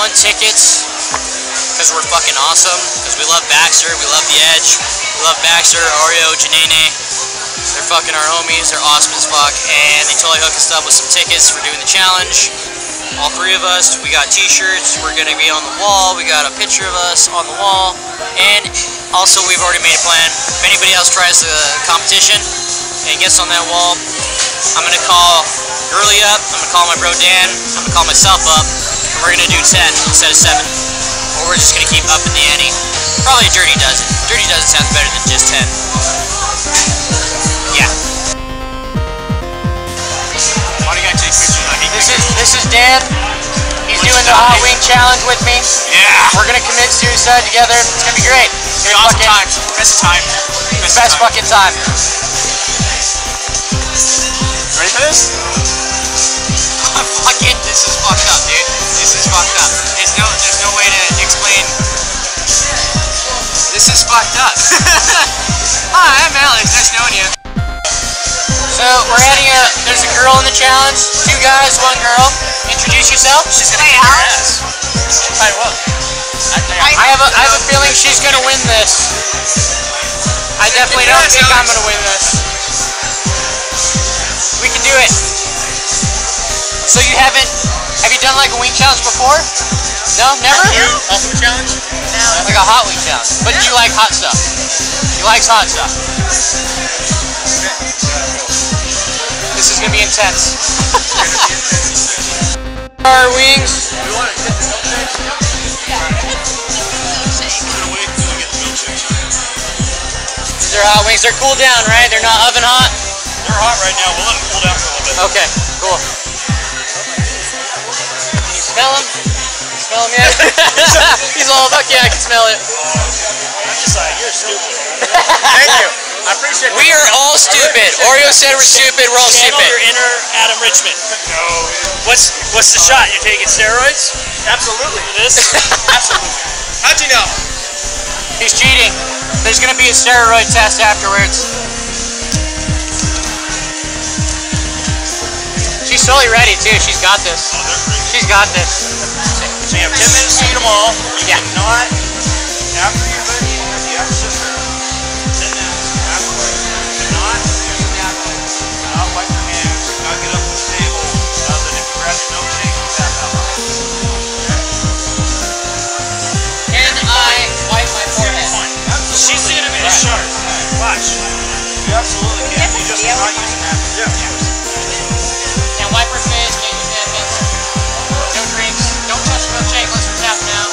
won tickets because we're fucking awesome. Because we love Baxter, we love The Edge, we love Baxter, Oreo, Janene. They're fucking our homies. They're awesome as fuck, and they totally hooked us up with some tickets for doing the challenge. All three of us, we got t-shirts, we're gonna be on the wall, we got a picture of us on the wall, and also we've already made a plan. If anybody else tries the competition and gets on that wall, I'm gonna call Gurley up, I'm gonna call my bro Dan, I'm gonna call myself up, and we're gonna do 10 instead of 7. Or we're just gonna keep up in the ante. Probably a Dirty Dozen. Dirty Dozen sounds better than just 10. Yeah. Why do you gotta take pictures? This is Dan. He's doing the hot wing challenge with me. Yeah. We're gonna commit suicide together. It's gonna be great. It's gonna be awesome time. Best time. Best fucking time. Ready for this? Fuck it. This is fucked up, dude. This is fucked up. There's no way to explain. This is fucked up. Hi, I'm Alex. Nice knowing you. So we're adding there's a girl in the challenge, 2 guys, 1 girl. Introduce yourself. She's gonna kick her ass. I will. I have a feeling she's gonna win this. I definitely don't think I'm gonna win this. We can do it. So have you done like a wing challenge before? No, never? Hot wing challenge? No. Like a hot wing challenge. But you like hot stuff. He likes hot stuff. This is gonna be intense. Our wings. We want to get the milkshakes. These are hot wings. They're cooled down, right? They're not oven hot? They're hot right now. We'll let them cool down for a little bit. Okay, cool. Can you smell them? Can you smell them yet? He's all, fuck yeah, I can smell it. I'm just like, you're stupid. Thank you. I appreciate it. We are all stupid. Oreo said we're stupid. We're all stupid. Channel your inner Adam Richmond. No. What's the shot? You're taking steroids? Absolutely. This? Absolutely. How'd you know? He's cheating. There's gonna be a steroid test afterwards. She's totally ready too. She's got this. Oh, they're pretty. She's got this. So you have 10 minutes to eat them all. You yeah. cannot, after you're ready, you have to sit there. 10 minutes. Afterwards, you cannot wipe your hands, you cannot get up from the table. Nothing. If you grab your milkshake, you back up. Okay? Can I wipe my forehead? She's gonna be the shark. Watch. You absolutely can. You just cannot use a napkin. Yeah. Can't wipe her face, can't use napkins. No drinks. Don't touch the milkshake unless we're tapping out.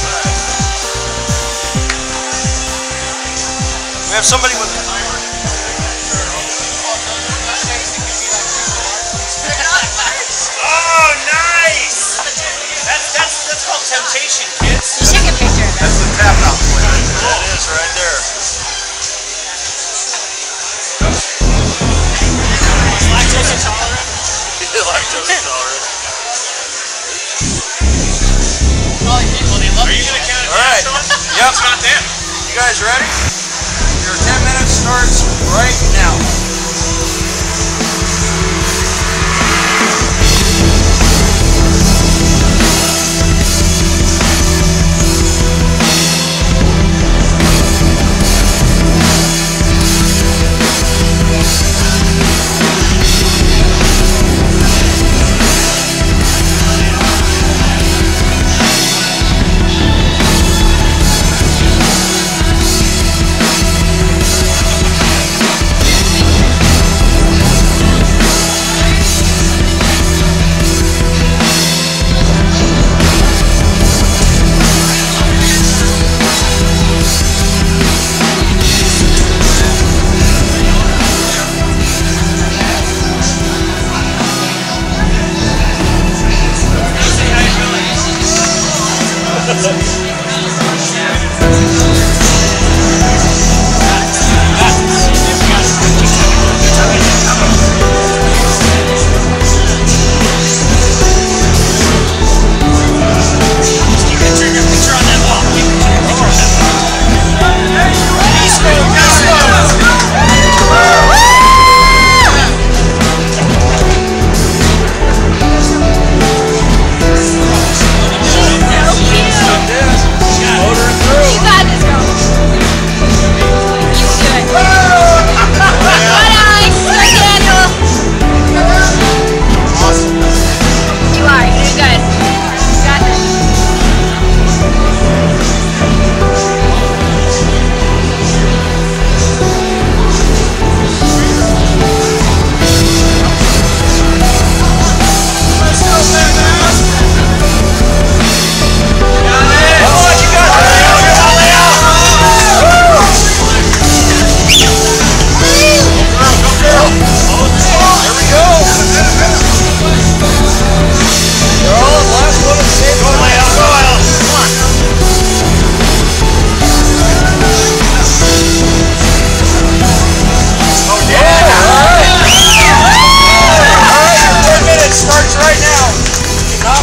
We have somebody with a timer. Oh, nice! That's called temptation, kids. You take a picture of That's the tap out point. That is right there. Lactose intolerant? Lactose intolerant. Probably people, they love Are you gonna count it? All right. Yep. It's not them. You guys ready? Your 10 minutes starts right now.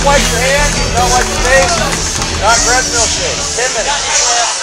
wipe your hands, do not wipe your face, do not grab the milkshake. 10 minutes.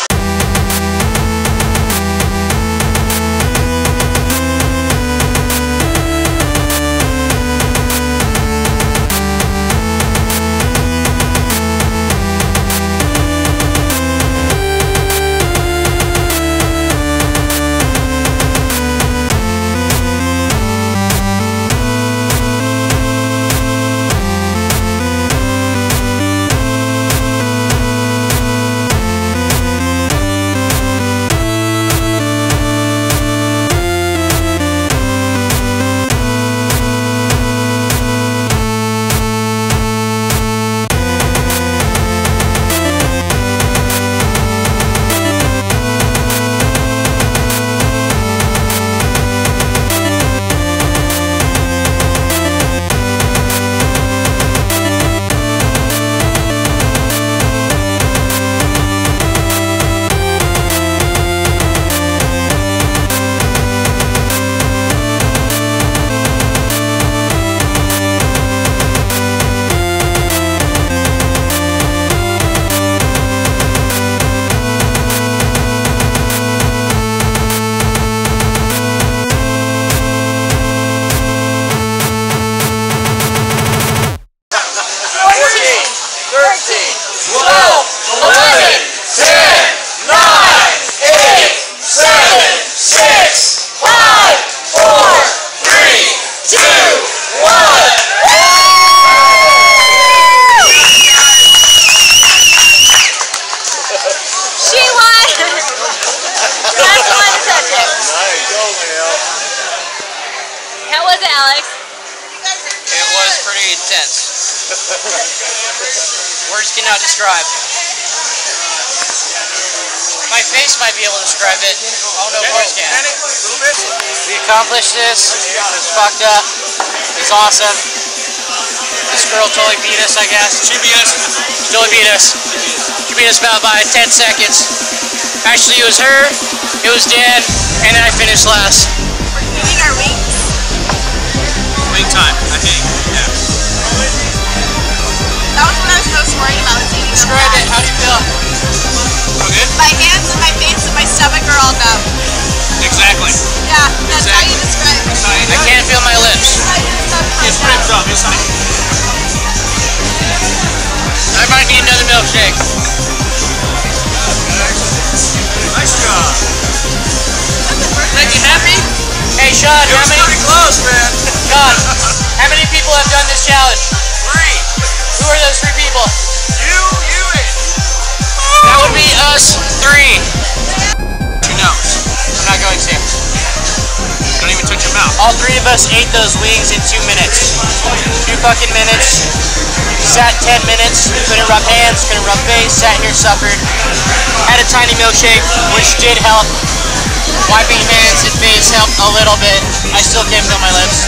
How was it, Alex? It was pretty intense. Words cannot describe. My face might be able to describe it. Oh no, words can. We accomplished this. It was fucked up. It was awesome. This girl totally beat us, I guess. She beat us. She totally beat us. She beat us about by 10 seconds. Actually, it was her, it was Dan, and then I finished last. We're doing our wings. Wing time, I think. Yeah. That was what I was most worried about. Describe it. How do you feel? Feel good? My hands and my face and my stomach are all numb. Exactly. Yeah, that's how you describe it. I can't feel my lips. It's ripped up, it's like... I might need another milkshake. Nice job. Make you happy? Hey Sean, It was pretty close, man. Sean, how many people have done this challenge? 3. Who are those 3 people? You, and... That would be us 3. Who knows? I'm not going to. Don't even touch your mouth. All 3 of us ate those wings in 2 minutes. 2 fucking minutes. Sat 10 minutes, couldn't rub hands, couldn't rub face, sat here, suffered. Had a tiny milkshake, which did help. Wiping hands and face helped a little bit. I still can't feel my lips.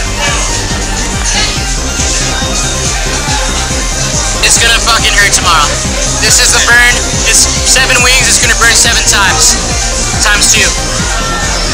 It's gonna fucking hurt tomorrow. This is the burn. It's 7 wings, it's gonna burn 7 times. Times 2.